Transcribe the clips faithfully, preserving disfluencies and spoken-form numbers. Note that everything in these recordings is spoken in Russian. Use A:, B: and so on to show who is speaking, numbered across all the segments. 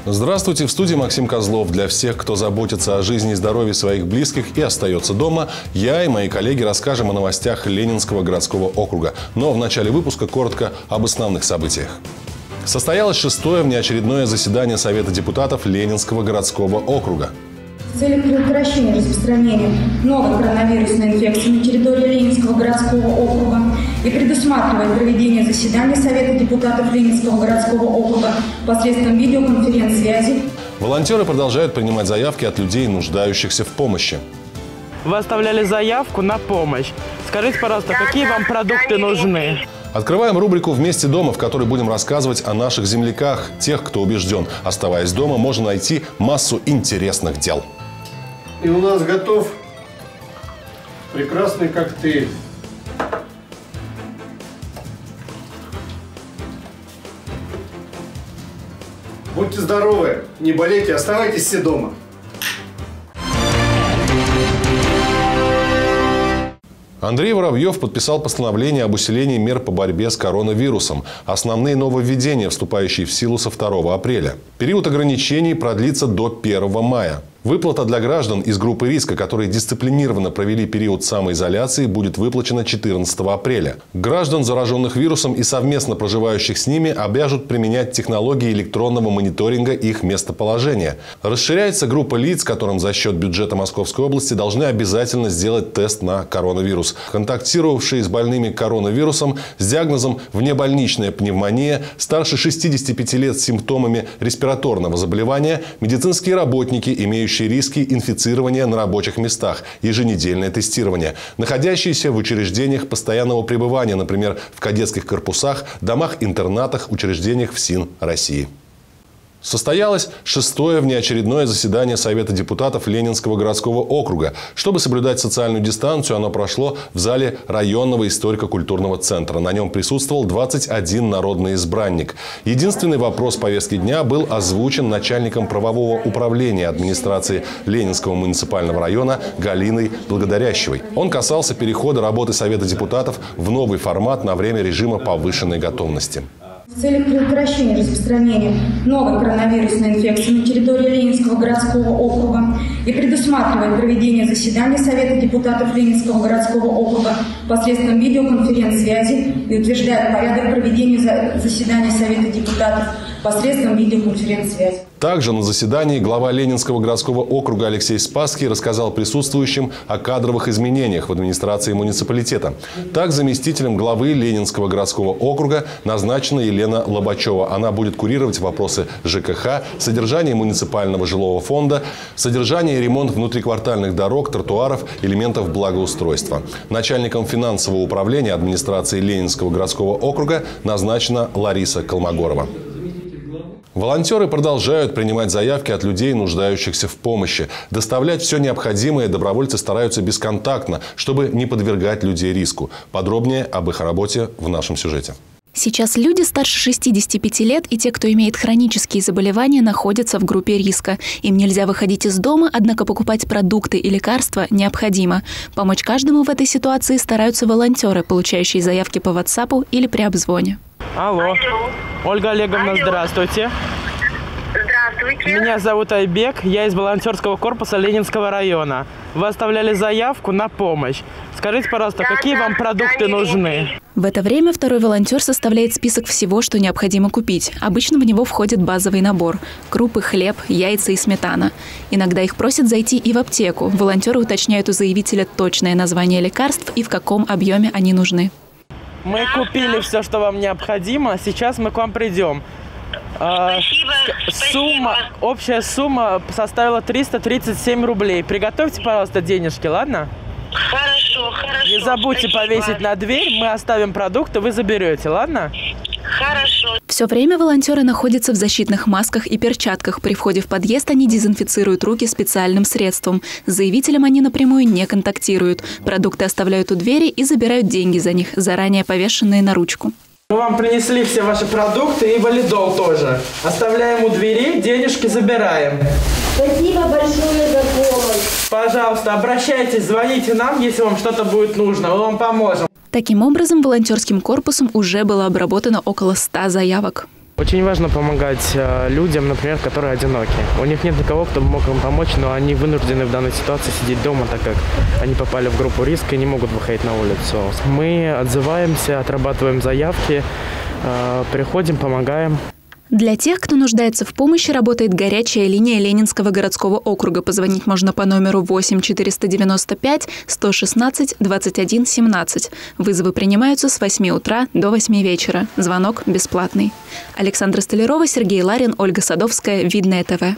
A: Здравствуйте, в студии Максим Козлов. Для всех, кто заботится о жизни и здоровье своих близких и остается дома, я и мои коллеги расскажем о новостях Ленинского городского округа. Но в начале выпуска коротко об основных событиях. Состоялось шестое внеочередное заседание Совета депутатов Ленинского городского округа.
B: С целью предотвращения распространения новой коронавирусной инфекции на территории Ленинского городского округа и предусматривает проведение заседаний Совета депутатов Ленинского городского округа посредством видеоконференц-связи.
A: Волонтеры продолжают принимать заявки от людей, нуждающихся в помощи.
C: Вы оставляли заявку на помощь. Скажите, пожалуйста, какие вам продукты нужны?
A: Открываем рубрику «Вместе дома», в которой будем рассказывать о наших земляках, тех, кто убежден. Оставаясь дома, можно найти массу интересных дел.
D: И у нас готов прекрасный коктейль. Будьте здоровы, не болейте, оставайтесь все дома.
A: Андрей Воробьев подписал постановление об усилении мер по борьбе с коронавирусом. Основные нововведения, вступающие в силу со второго апреля. Период ограничений продлится до первого мая. Выплата для граждан из группы риска, которые дисциплинированно провели период самоизоляции, будет выплачена четырнадцатого апреля. Граждан, зараженных вирусом и совместно проживающих с ними, обяжут применять технологии электронного мониторинга их местоположения. Расширяется группа лиц, которым за счет бюджета Московской области должны обязательно сделать тест на коронавирус. Контактировавшие с больными коронавирусом с диагнозом внебольничная пневмония, старше шестидесяти пяти лет с симптомами респираторного заболевания, медицинские работники, имеющие риски инфицирования на рабочих местах, еженедельное тестирование, находящиеся в учреждениях постоянного пребывания, например, в кадетских корпусах, домах-интернатах, учреждениях ФСИН России. Состоялось шестое внеочередное заседание Совета депутатов Ленинского городского округа. Чтобы соблюдать социальную дистанцию, оно прошло в зале районного историко-культурного центра. На нем присутствовал двадцать один народный избранник. Единственный вопрос повестки дня был озвучен начальником правового управления администрации Ленинского муниципального района Галиной Благодарящевой. Он касался перехода работы Совета депутатов в новый формат на время режима повышенной готовности.
B: С целью предотвращения распространения новой коронавирусной инфекции на территории Ленинского городского округа и предусматривает проведение заседаний Совета депутатов Ленинского городского округа посредством видеоконференц-связи и утверждает порядок проведения заседаний Совета депутатов посредством видеоконференц-связи.
A: Также на заседании глава Ленинского городского округа Алексей Спасский рассказал присутствующим о кадровых изменениях в администрации муниципалитета. Так, заместителем главы Ленинского городского округа назначена Елена Лобачева. Она будет курировать вопросы ЖКХ, содержание муниципального жилого фонда, содержание и ремонт внутриквартальных дорог, тротуаров, элементов благоустройства. Начальником финансового управления администрации Ленинского городского округа назначена Лариса Колмогорова. Волонтеры продолжают принимать заявки от людей, нуждающихся в помощи. Доставлять все необходимое добровольцы стараются бесконтактно, чтобы не подвергать людей риску. Подробнее об их работе в нашем сюжете.
E: Сейчас люди старше шестидесяти пяти лет и те, кто имеет хронические заболевания, находятся в группе риска. Им нельзя выходить из дома, однако покупать продукты и лекарства необходимо. Помочь каждому в этой ситуации стараются волонтеры, получающие заявки по ватсапу или при обзвоне.
C: Алло. Ольга Олеговна, здравствуйте.
F: Здравствуйте.
C: Меня зовут Айбек, я из волонтерского корпуса Ленинского района. Вы оставляли заявку на помощь. Скажите, пожалуйста, да, какие да, вам продукты да, нужны?
E: В это время второй волонтер составляет список всего, что необходимо купить. Обычно в него входит базовый набор – крупы, хлеб, яйца и сметана. Иногда их просят зайти и в аптеку. Волонтеры уточняют у заявителя точное название лекарств и в каком объеме они нужны.
C: Мы купили все, что вам необходимо. Сейчас мы к вам придем.
F: Спасибо,
C: сумма,
F: спасибо.
C: Общая сумма составила триста тридцать семь рублей. Приготовьте, пожалуйста, денежки, ладно?
F: Хорошо, хорошо.
C: Не забудьте
F: спасибо.
C: повесить на дверь. Мы оставим продукты, вы заберете, ладно?
F: Хорошо.
E: Все время волонтеры находятся в защитных масках и перчатках. При входе в подъезд они дезинфицируют руки специальным средством. С заявителем они напрямую не контактируют. Продукты оставляют у двери и забирают деньги за них, заранее повешенные на ручку.
C: Мы вам принесли все ваши продукты и валидол тоже. Оставляем у двери, денежки забираем.
F: Спасибо большое за помощь.
C: Пожалуйста, обращайтесь, звоните нам, если вам что-то будет нужно, мы вам поможем.
E: Таким образом, волонтерским корпусом уже было обработано около ста заявок.
C: Очень важно помогать людям, например, которые одиноки. У них нет никого, кто мог им помочь, но они вынуждены в данной ситуации сидеть дома, так как они попали в группу риска и не могут выходить на улицу. Мы отзываемся, отрабатываем заявки, приходим, помогаем.
E: Для тех, кто нуждается в помощи, работает горячая линия Ленинского городского округа. Позвонить можно по номеру восемь четыреста девяносто пять сто шестнадцать двадцать один семнадцать. Вызовы принимаются с восьми утра до восьми вечера. Звонок бесплатный. Александра Столярова, Сергей Ларин, Ольга Садовская, Видное ТВ.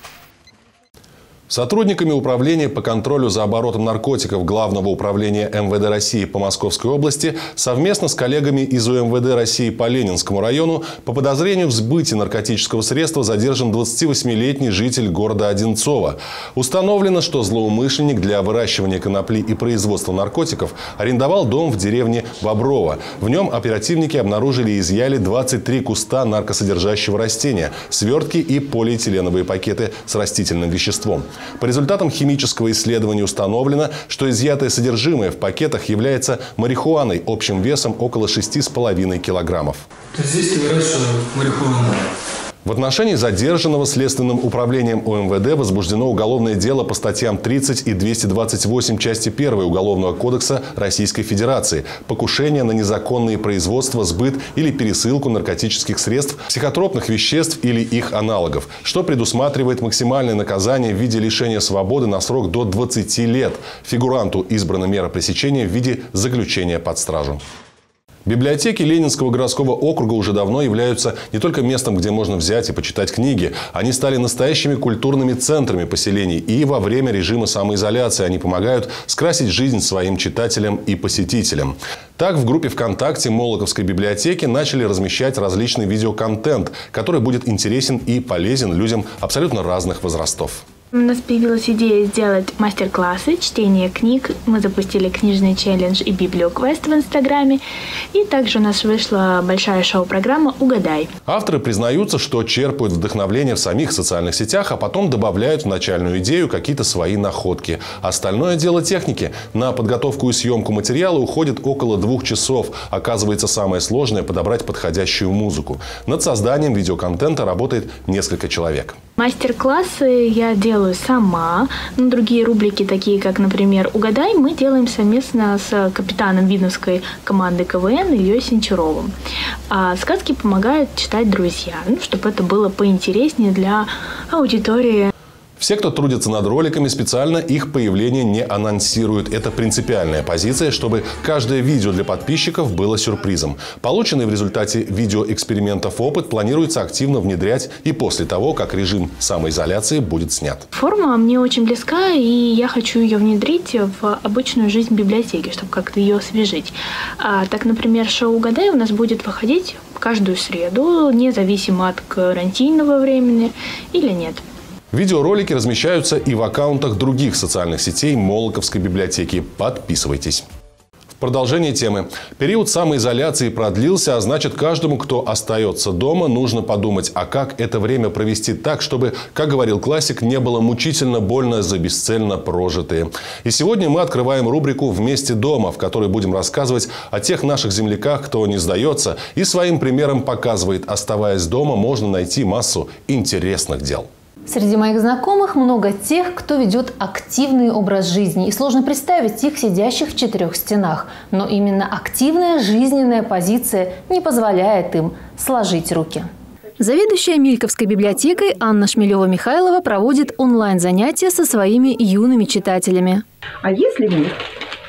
A: Сотрудниками Управления по контролю за оборотом наркотиков Главного управления эм вэ дэ России по Московской области совместно с коллегами из у эм вэ дэ России по Ленинскому району по подозрению в сбытии наркотического средства задержан двадцативосьмилетний житель города Одинцово. Установлено, что злоумышленник для выращивания конопли и производства наркотиков арендовал дом в деревне Боброво. В нем оперативники обнаружили и изъяли двадцать три куста наркосодержащего растения, свертки и полиэтиленовые пакеты с растительным веществом. По результатам химического исследования установлено, что изъятое содержимое в пакетах является марихуаной общим весом около шести с половиной килограммов.
G: То есть здесь выращивают марихуану?
A: В отношении задержанного Следственным управлением у эм вэ дэ возбуждено уголовное дело по статьям тридцать и двести двадцать восемь части первой Уголовного кодекса Российской Федерации «Покушение на незаконные производства, сбыт или пересылку наркотических средств, психотропных веществ или их аналогов», что предусматривает максимальное наказание в виде лишения свободы на срок до двадцати лет. Фигуранту избрана мера пресечения в виде заключения под стражу. Библиотеки Ленинского городского округа уже давно являются не только местом, где можно взять и почитать книги. Они стали настоящими культурными центрами поселений. И во время режима самоизоляции они помогают скрасить жизнь своим читателям и посетителям. Так, в группе ВКонтакте Молоковской библиотеки начали размещать различный видеоконтент, который будет интересен и полезен людям абсолютно разных возрастов.
H: У нас появилась идея сделать мастер-классы, чтение книг. Мы запустили книжный челлендж и библиоквест в Инстаграме. И также у нас вышла большая шоу-программа «Угадай».
A: Авторы признаются, что черпают вдохновление в самих социальных сетях, а потом добавляют в начальную идею какие-то свои находки. Остальное дело техники. На подготовку и съемку материала уходит около двух часов. Оказывается, самое сложное – подобрать подходящую музыку. Над созданием видеоконтента работает несколько человек.
H: Мастер-классы я делаю сама. Но другие рубрики, такие как, например, «Угадай», мы делаем совместно с капитаном видновской команды ка вэ эн Ильей Сенчуровым. А сказки помогают читать друзья, ну, чтобы это было поинтереснее для аудитории.
A: Все, кто трудится над роликами, специально их появление не анонсируют. Это принципиальная позиция, чтобы каждое видео для подписчиков было сюрпризом. Полученный в результате видеоэкспериментов опыт планируется активно внедрять и после того, как режим самоизоляции будет снят.
H: Форма мне очень близка, и я хочу ее внедрить в обычную жизнь библиотеки, чтобы как-то ее освежить. А, так, например, шоу «Угадай» у нас будет выходить каждую среду, независимо от карантинного времени или нет.
A: Видеоролики размещаются и в аккаунтах других социальных сетей Молоковской библиотеки. Подписывайтесь. В продолжение темы. Период самоизоляции продлился, а значит, каждому, кто остается дома, нужно подумать, а как это время провести так, чтобы, как говорил классик, не было мучительно больно за бесцельно прожитые. И сегодня мы открываем рубрику «Вместе дома», в которой будем рассказывать о тех наших земляках, кто не сдается, и своим примером показывает, оставаясь дома, можно найти массу интересных дел.
I: Среди моих знакомых много тех, кто ведет активный образ жизни, и сложно представить их сидящих в четырех стенах. Но именно активная жизненная позиция не позволяет им сложить руки. Заведующая Мильковской библиотекой Анна Шмелева-Михайлова проводит онлайн-занятия со своими юными читателями.
J: А если в них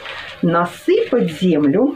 J: насыпать землю?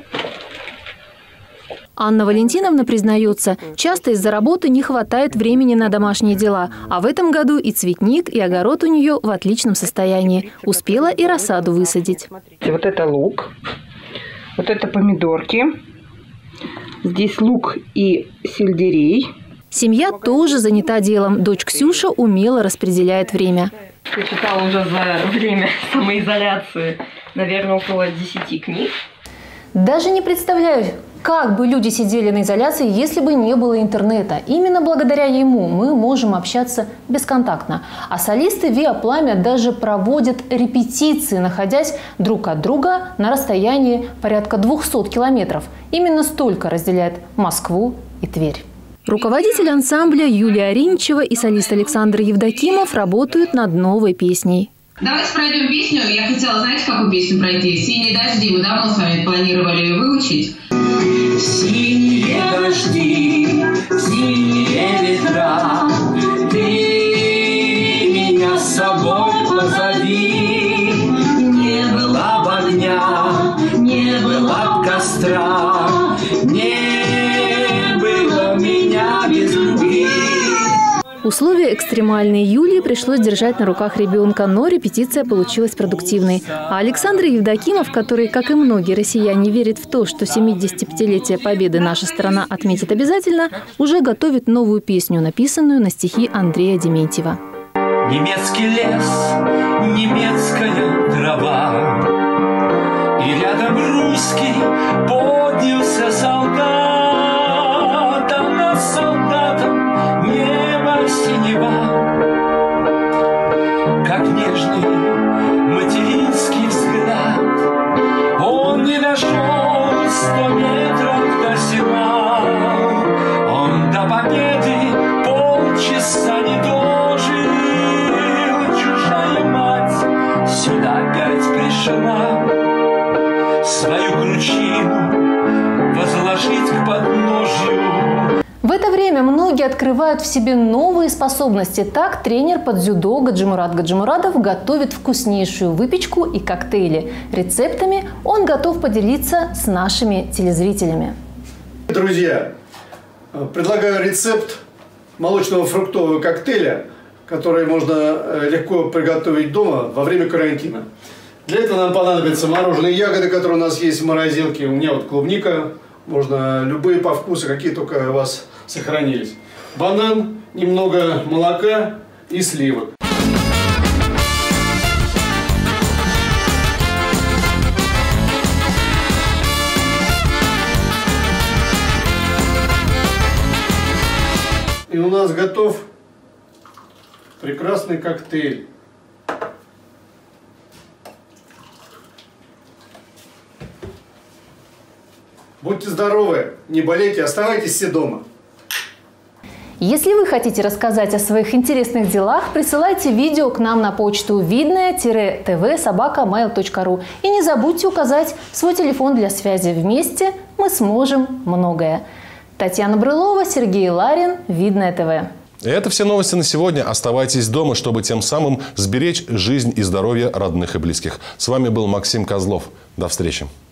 I: Анна Валентиновна признается, часто из-за работы не хватает времени на домашние дела. А в этом году и цветник, и огород у нее в отличном состоянии. Успела и рассаду высадить.
J: Вот это лук, вот это помидорки, здесь лук и сельдерей.
I: Семья тоже занята делом. Дочь Ксюша умело распределяет время.
K: Я читала уже за время самоизоляции, наверное, около десяти книг.
I: Даже не представляю, как бы люди сидели на изоляции, если бы не было интернета. Именно благодаря ему мы можем общаться бесконтактно. А солисты Виа Пламя даже проводят репетиции, находясь друг от друга на расстоянии порядка двухсот километров. Именно столько разделяет Москву и Тверь. Руководитель ансамбля Юлия Ариничева и солист Александр Евдокимов работают над новой песней.
L: Давайте пройдем песню. Я хотела, знаете, какую песню пройти? «Синие дожди». Мы давно с вами планировали ее выучить.
M: Синие дожди, синие ветра, ты меня с собой позови. Не было б огня, не было б костра, не было меня без любви.
I: Условия экстремальные Юлии пришлось держать на руках ребенка, но репетиция получилась продуктивной. А Александр Евдокимов, который, как и многие россияне, верит в то, что семидесятипятилетие Победы наша страна отметит обязательно, уже готовит новую песню, написанную на стихи Андрея Дементьева.
M: Немецкий лес, немецкая трава, и рядом русский поднялся солдат, а над солдатом небо синева, как нежный материнский взгляд. Он не дошел сто метров до села, он до победы полчаса не дожил. Чужая мать сюда опять пришла, свою кручину возложить к подножью.
I: В это время многие открывают в себе новые способности. Так тренер по дзюдо Гаджимурад Гаджимурадов готовит вкуснейшую выпечку и коктейли. Рецептами он готов поделиться с нашими телезрителями.
D: Друзья, предлагаю рецепт молочного фруктового коктейля, который можно легко приготовить дома во время карантина. Для этого нам понадобятся мороженые ягоды, которые у нас есть в морозилке. У меня вот клубника. Можно любые по вкусу, какие только у вас сохранились. Банан, немного молока и сливок. И у нас готов прекрасный коктейль. Будьте здоровы, не болейте, оставайтесь все дома.
I: Если вы хотите рассказать о своих интересных делах, присылайте видео к нам на почту видное тв собака mail точка ру. И не забудьте указать свой телефон для связи. Вместе мы сможем многое. Татьяна Брылова, Сергей Ларин, Видное ТВ.
A: И это все новости на сегодня. Оставайтесь дома, чтобы тем самым сберечь жизнь и здоровье родных и близких. С вами был Максим Козлов. До встречи.